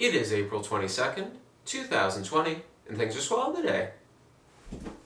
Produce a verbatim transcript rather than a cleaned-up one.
It is April twenty-second, two thousand twenty, and things are swell today.